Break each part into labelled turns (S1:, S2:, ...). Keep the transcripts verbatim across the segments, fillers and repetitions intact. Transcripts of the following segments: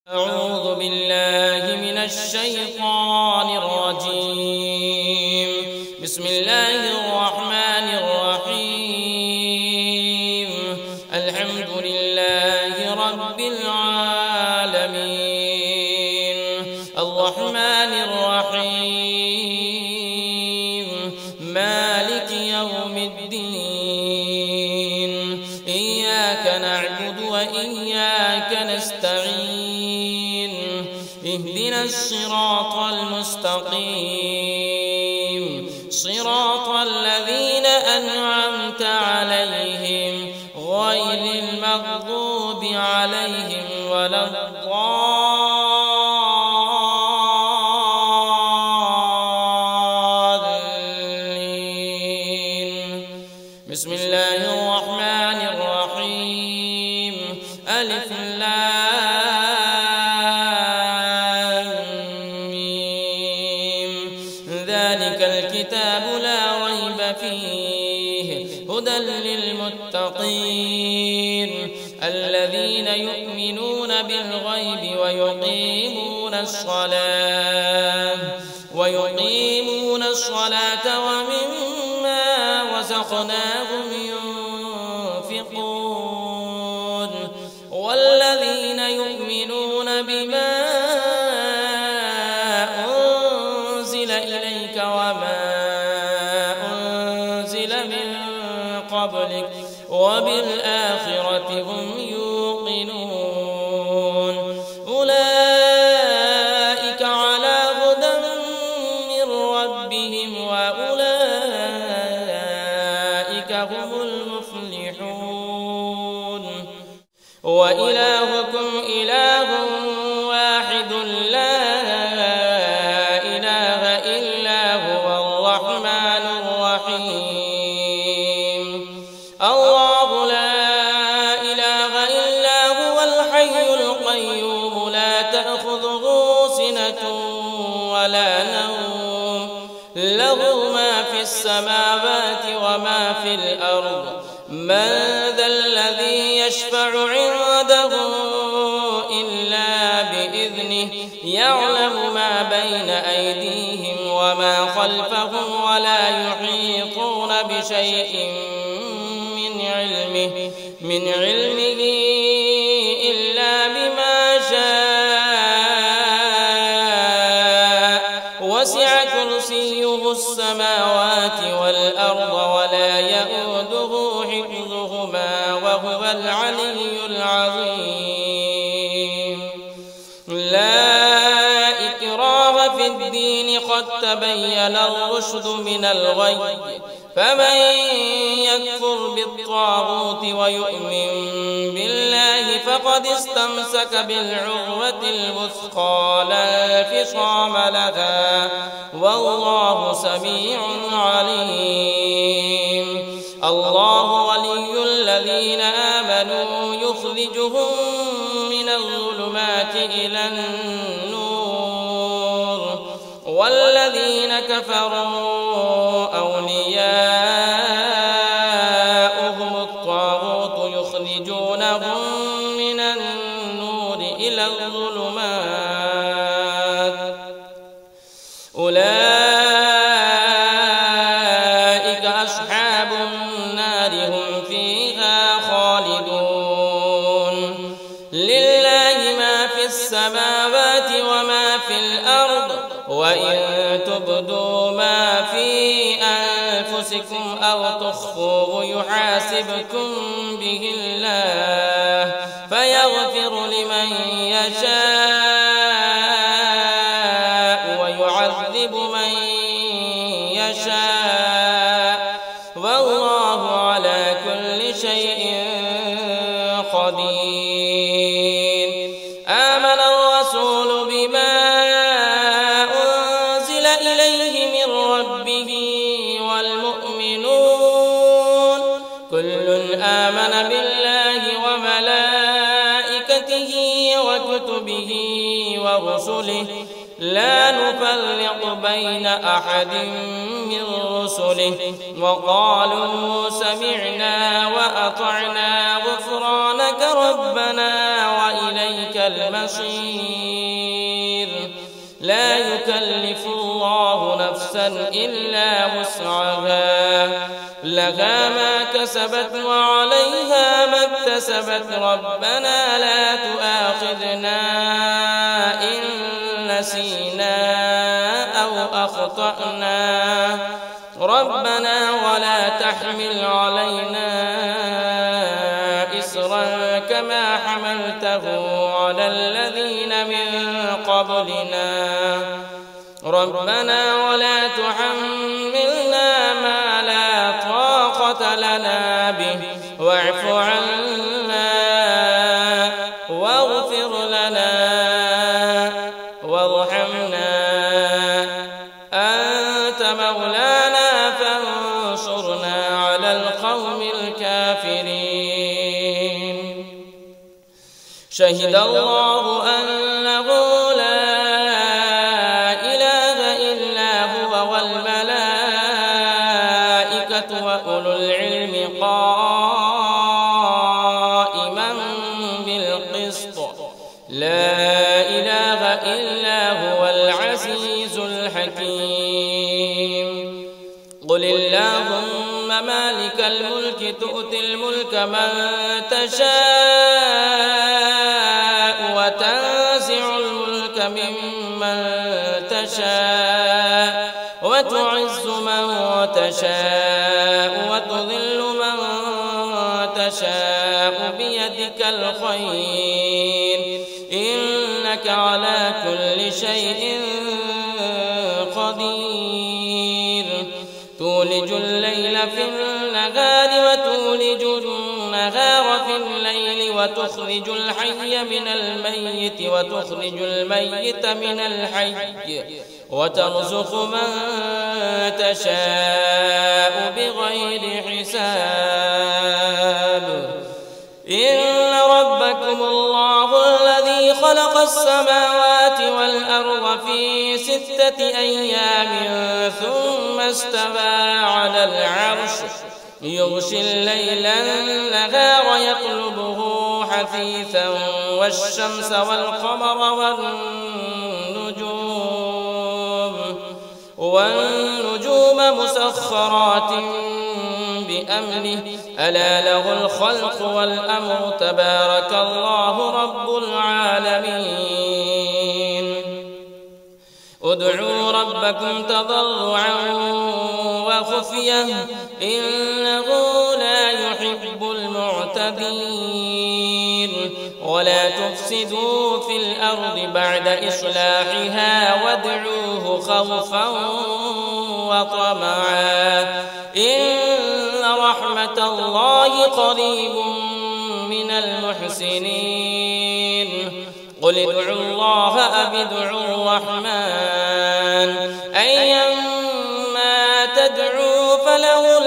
S1: أعوذ بالله من الشيطان الرجيم. بسم الله الرحمن الرحيم. الحمد لله رب العالمين الرحمن الرحيم مالك يوم الدين. إياك نعبد وإياك نستعين. اهدنا الصراط المستقيم صراط الذين أنعمت عليهم غير المغضوب عليهم ولا الضالين. بسم الله الرحمن الرحيم. ألف لام ذلك الكتاب لا ريب فيه هدى للمتقين الذين يؤمنون بالغيب ويقيمون الصلاة ويقيمون الصلاة ومما رزقناهم ينفقون والذين يؤمنون بما إليك وما أنزل من قبلك وبالآخرة هم يوقنون. أولئك على هدى من ربهم وأولئك هم المفلحون. وإلهكم إله واحد لا الله لا إله إلا هو الحي القيوم لا تأخذه سنة ولا نوم له ما في السماوات وما في الأرض. من ذا الذي يشفع عنده إلا بإذنه يعلم ما بين أيديهم وما خلفهم ولا يحيطون بشيء علمه من علمه إلا بما شاء. وسع كرسيه السماوات والأرض ولا يئوده حفظهما وهو العلي العظيم. لا إكراه في الدين قد تبين الرشد من الغي فمن يكفر بالطاغوت ويؤمن بالله فقد استمسك بالعروة الوثقى لا انفصام لها والله سميع عليم. الله ولي الذين آمنوا يخرجهم من الظلمات إلى النور والذين كفروا أولياؤهم الطاغوت يخرجونهم من النور إلى الظلمات. أولئك أصحاب النار هم فيها خالدون. لله ما في السماوات وما في الأرض وإن تبدوا ما في أنفسكم أو تخفوه يحاسبكم به الله فيغفر لمن يشاء ويعذب من يشاء والله على كل شيء قدير. آمن الرسول بما كل آمن بالله وملائكته وكتبه ورسله لا نفرق بين أحد من رسله وقالوا سمعنا وأطعنا غفرانك ربنا وإليك المصير. بصير لا يكلف الله نفسا إلا وسعها لها ما كسبت وعليها ما اكتسبت ربنا لا تؤاخذنا إن نسينا أو أخطأنا ربنا ولا تحمل علينا إصرا كما حملته على الذين من قبلنا ربنا ولا تحملنا ما لا طاقة لنا به واعف عنا واغفر لنا وارحمنا أنت مولانا فانصرنا على القوم الكافرين شهد الله أنه لا إله إلا هو والملائكة وأولو العلم قائما بالقسط لا إله إلا هو العزيز الحكيم قل اللهم مالك الملك تؤتي الملك من تشاء وتنزع الملك ممن تشاء وتعز من تشاء وتذل من تشاء بيدك الخير إنك على كل شيء قدير تولج الليل في النهار وتولج النهار في الليل وتخرج الحي من الميت وتخرج الميت من الحي وترزق من تشاء بغير حساب إن ربكم الله الذي خلق السماوات والأرض في ستة أيام ثم استوى على العرش يغشي الليل النهار يطلبه حثيثا والشمس والقمر والنجوم والنجوم مسخرات بأمره ألا له الخلق والأمر تبارك الله رب العالمين ادعوا ربكم تضرعا وخفية إنه لا يحب المعتدين ولا تفسدوا في الأرض بعد إصلاحها وادعوه خوفا وطمعا إن رحمة الله قريب من المحسنين قل ادعوا الله أو ادعوا الرحمن أيما تدعوا فله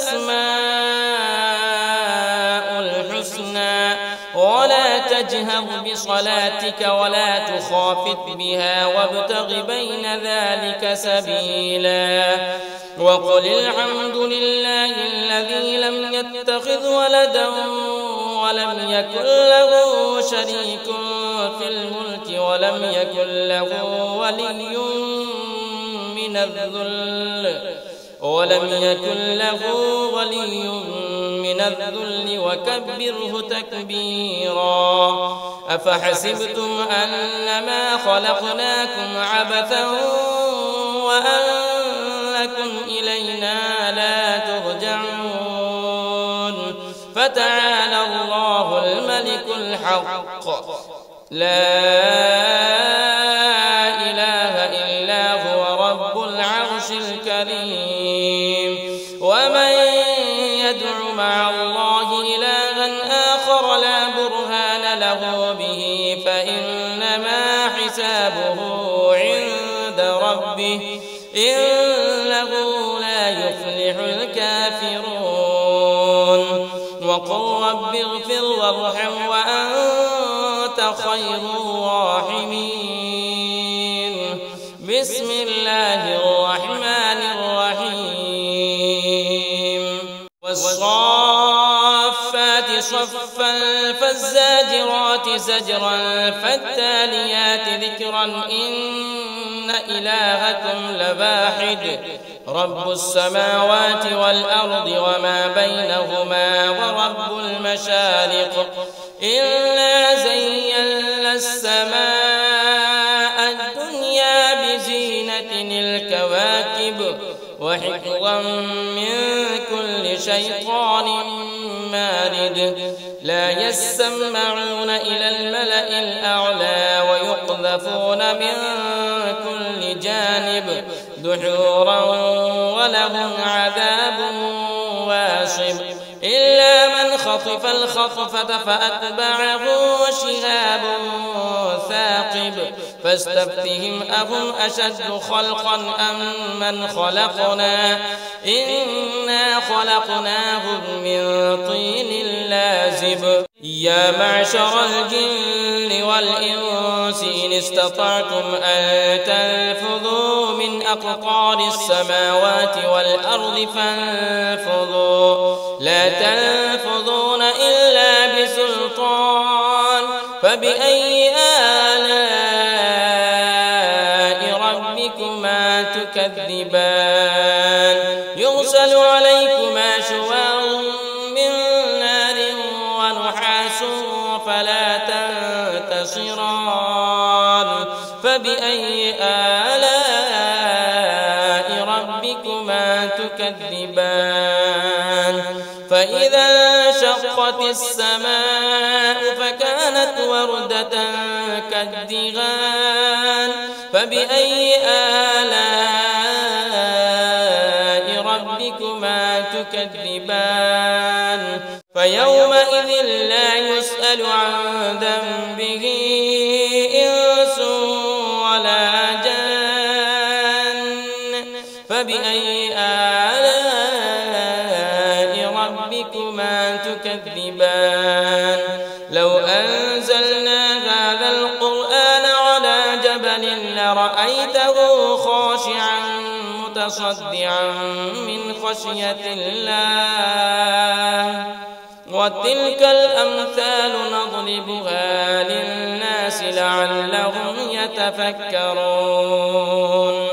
S1: الأسماء الحسنى ولا تجهر بصلاتك ولا تخافت بها وابتغ بين ذلك سبيلا وقل الحمد لله الذي لم يتخذ ولدا ولم يكن له شريك في الملك ولم يكن له ولي من الذل ولم يكن له ولي من الذل وكبره تكبيرا أفحسبتم أنما خلقناكم عبثا وأنكم إلينا لا ترجعون فتعالى الله الملك الحق لا إله إلا هو رب العرش الكريم ومن يدع مع الله إلها آخر لا برهان له به فإنما حسابه عند ربه إنه لا يفلح الكافرون وقل رب اغفر وارحم وأنت خير الراحمين بسم الله الرحمن الرحيم والصافات صفا فالزاجرات زجرا فالتاليات ذكرا إن إلهكم لواحد رب السماوات والأرض وما بينهما ورب المشارق إنا زينا السماء الدنيا بزينة الكواكب وحفظا من كل شيطان مارد لا يسمعون إلى الملأ الأعلى ويقذفون من كل جانب دحورا ولهم عذاب واصب إلا من خطف الخطفة فأتبعه شهاب ثاقب فاستفتهم أهم أشد خلقا أم من خلقنا إنا خلقناهم من طين لازب يا معشر الجن والإنس إن استطعتم أن تنفذوا من أقطار السماوات والأرض فانفذوا لا تنفذون إلا بسلطان فبأي آلاء ربكما تكذبان يرسل عليكما شواظ من نار ونحاس فلا تنتصران فبأي آلاء ربكما تكذبان فإذا انشقت السماء فكانت وردة كالدهان فبأي آلاء ربكما تكذبان فيومئذ لا يسأل عن ذنبه إنس ولا جان فبأي آلاء ربكما تكذبان لو أنزلنا هذا القرآن على جبل لرأيته خاشعا متصدعا من خشية الله وتلك الأمثال نضربها للناس لعلهم يتفكرون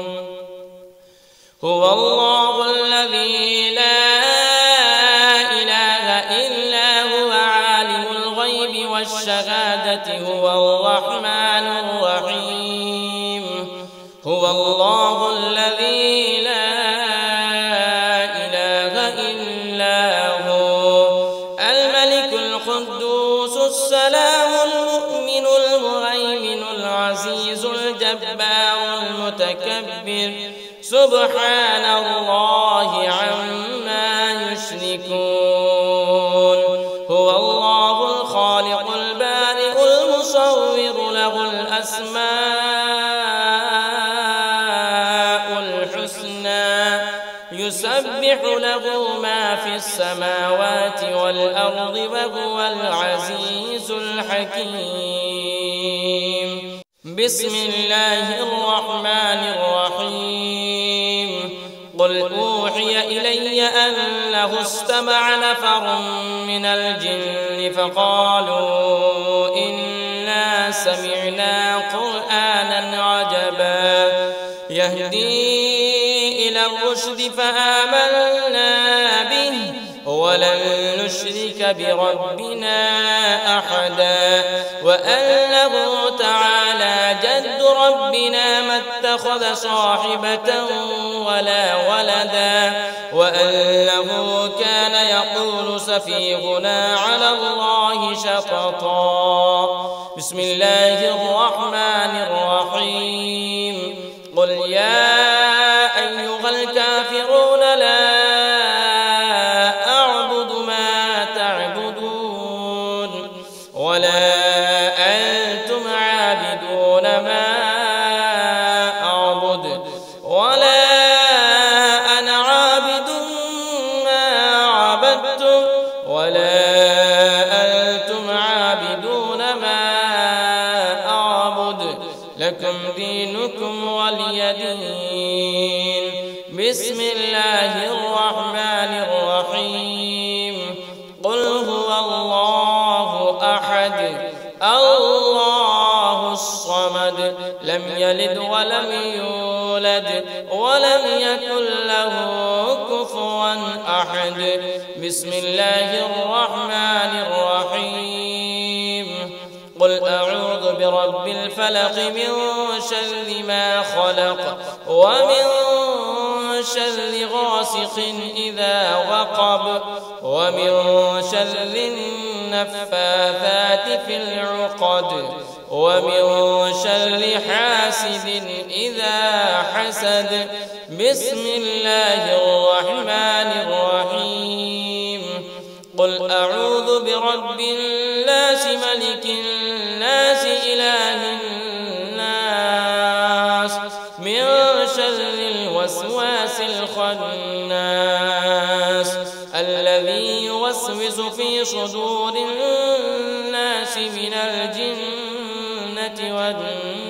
S1: هو الله الذي لا إله إلا هو عالم الغيب والشهادة هو الرحمن الرحيم هو الله الذي لا إله إلا هو الملك القدوس السلام المؤمن المهيمن العزيز الجبار المتكبر سبحان الله عما يشركون هو الله الخالق البارئ المصور له الأسماء الحسنى يسبح له ما في السماوات والأرض وهو العزيز الحكيم بسم الله الرحمن الرحيم قل أوحي إلي أنه استمع نفر من الجن فقالوا إنا سمعنا قرآنا عجبا يهدي إلى الرشد فآمنا به ولن نشرك بربنا أحدا وأنه تعالى جد ربنا ما اتخذ صاحبة ولا ولدا وأنه كان يقول سفيهنا على الله شططا بسم الله الرحمن الرحيم قل يا أيها الكافرون لا أعبد ما تعبدون ولا أنتم عابدون ما أعبد ولا أنا عابد ما عبدتم ولا أنتم عابدون ما أعبد لكم دينكم ولي دين بسم الله الرحمن الرحيم قل هو الله أحد الله أحد لم يلد ولم يولد ولم يكن له كفوا أحد. بسم الله الرحمن الرحيم. قل أعوذ برب الفلق من شر ما خلق ومن شر غاسق إذا وقب ومن شر النفاثات في العقد ومن شر حاسد إذا حسد. بسم الله الرحمن الرحيم. قل أعوذ برب الناس ملك الناس إله الناس من شر الوسواس الخناس الذي يوسوس في صدور الناس من الجنة والناس.